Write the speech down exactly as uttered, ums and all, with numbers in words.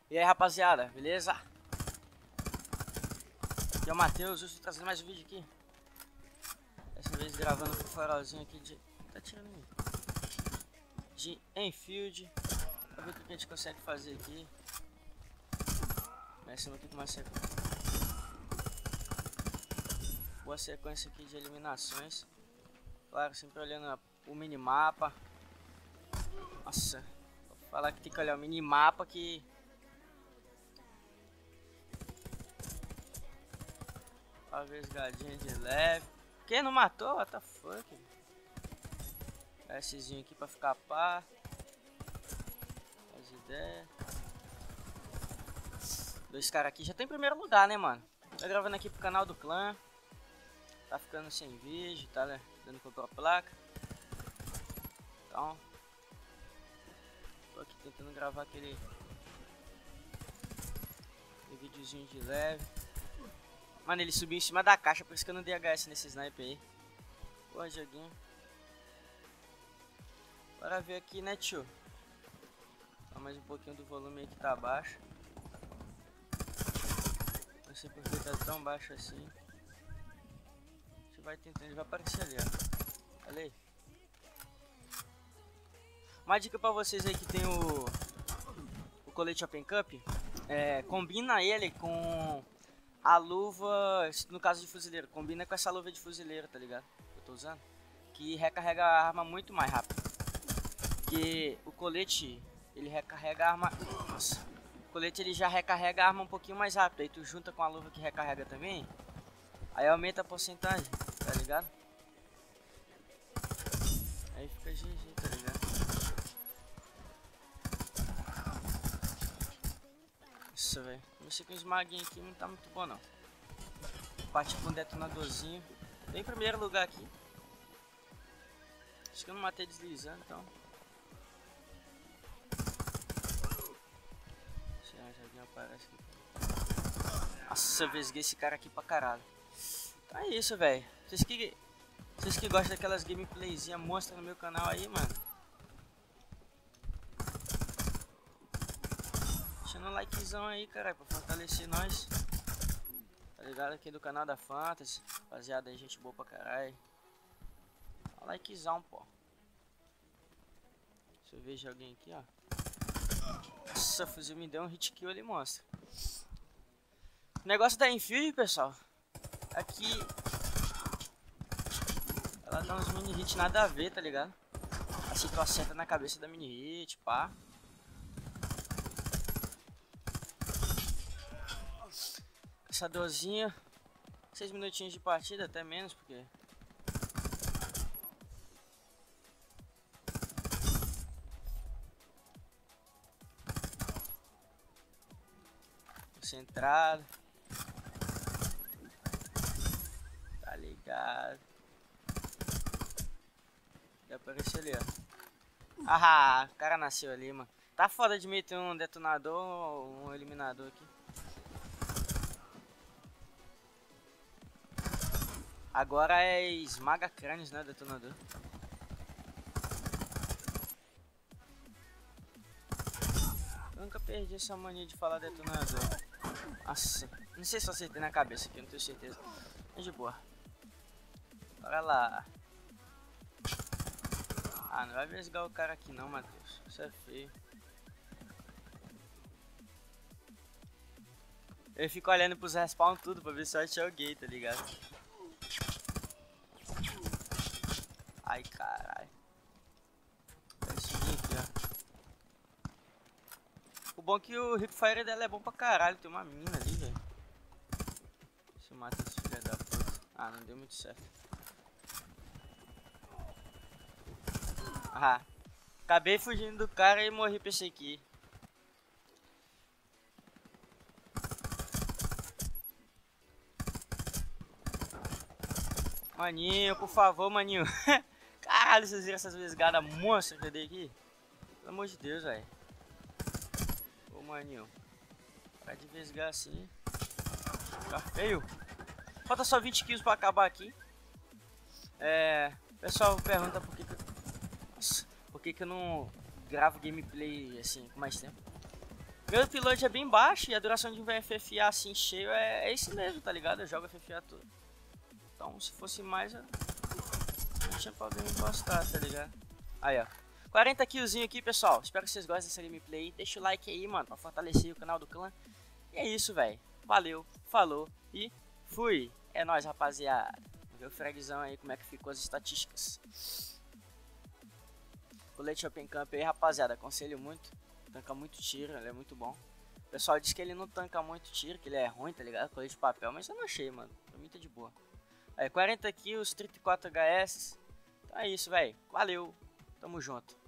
E aí, rapaziada, beleza? Aqui é o Matheus, eu estou trazendo mais um vídeo aqui. Dessa vez gravando com o farolzinho aqui de... Tá tirando aí. De Enfield. Pra ver o que a gente consegue fazer aqui. Começando aqui com uma sequência. Boa sequência aqui de eliminações. Claro, sempre olhando o minimapa. Nossa, vou falar que tem que olhar o minimapa que... Uma vesgadinha de leve. Quem não matou? What the fuck? Szinho aqui pra ficar pá. As ideias. Dois caras aqui já tem em primeiro lugar, né, mano? Tô gravando aqui pro canal do clã. Tá ficando sem vídeo, tá, né? Dando comprar a placa. Então, tô aqui tentando gravar aquele, aquele videozinho de leve. Mano, ele subiu em cima da caixa, por isso que eu não dei H S nesse sniper aí. Boa, joguinho. Bora ver aqui, né, tio? Só mais um pouquinho do volume aí que tá baixo. Não sei por que tá tão baixo assim. A gente vai tentando, ele vai aparecer ali, ó. Olha aí. Uma dica pra vocês aí que tem o, o colete Open Cup. É, combina ele com... a luva, no caso de fuzileiro, combina com essa luva de fuzileiro, tá ligado? Que eu tô usando. Que recarrega a arma muito mais rápido. Porque o colete, ele recarrega a arma... Nossa. O colete ele já recarrega a arma um pouquinho mais rápido. Aí tu junta com a luva que recarrega também. Aí aumenta a porcentagem, tá ligado? Aí fica G G, tá ligado? Nossa, velho. Mexer com os maguinhos aqui não tá muito bom, não. Bati com um detonadorzinho. Bem em primeiro lugar aqui. Acho que eu não matei deslizando, então. Se alguém aparece aqui. Nossa, eu vesguei esse cara aqui pra caralho. Então é isso, velho. Vocês que, vocês que gostam daquelas gameplayzinhas, mostra no meu canal aí, mano. Deixando um likezão aí, caralho, pra fortalecer nós. Tá ligado? Aqui do canal da Fantasy. Rapaziada aí, gente boa pra caralho. Um likezão, pô. Se eu vejo alguém aqui, ó. Nossa, o fuzil me deu um hit kill ali, mostra. O negócio da Enfield, pessoal. Aqui. Ela dá uns mini hit nada a ver, tá ligado? Assim tu acerta na cabeça da mini hit, pá. Essa dorzinha, seis minutinhos de partida, até menos, porque concentrado, tá ligado? Já apareceu ali, ó. Ah, o cara nasceu ali, mano. Tá foda de meter um detonador ou um eliminador aqui. Agora é esmaga crânios, né, detonador. Eu nunca perdi essa mania de falar detonador. Nossa, não sei se eu acertei na cabeça aqui, não tenho certeza. Mas de boa. Bora lá. Ah, não vai vesgar o cara aqui não, Matheus. Isso é feio. Eu fico olhando pros respawn tudo pra ver se eu achei alguém, tá ligado? Ai, caralho. Esse aqui, ó. O bom é que o hipfire dela é bom pra caralho. Tem uma mina ali, velho. Deixa eu matar esse filho da puta. Ah, não deu muito certo. Ah, acabei fugindo do cara e morri pra esse aqui. Maninho, por favor, maninho. Caralho, vocês viram essas vesgadas monstras que eu dei aqui? Pelo amor de Deus, velho. Ô, maninho. Para de vesgar assim. Fica feio. Falta só vinte kills pra acabar aqui. É... O pessoal pergunta por que que eu... Nossa, por que que eu não gravo gameplay assim com mais tempo. Meu upload é bem baixo e a duração de um F F A assim cheio é, é isso mesmo, tá ligado? Eu jogo F F A tudo. Então se fosse mais, eu não tinha problema em postar, tá ligado? Aí, ó. quarenta killzinho aqui, pessoal. Espero que vocês gostem dessa gameplay. Deixa o like aí, mano, pra fortalecer o canal do clã. E é isso, velho. Valeu, falou e fui. É nóis, rapaziada. Vamos ver o fragzão aí, como é que ficou as estatísticas. Colete Open Camp aí, rapaziada. Aconselho muito. Tanca muito tiro, ele é muito bom. O pessoal diz que ele não tanca muito tiro, que ele é ruim, tá ligado? Colete de papel, mas eu não achei, mano. Pra mim tá de boa. Aí, quarenta kills, trinta e quatro H S. Então é isso, velho. Valeu. Tamo junto.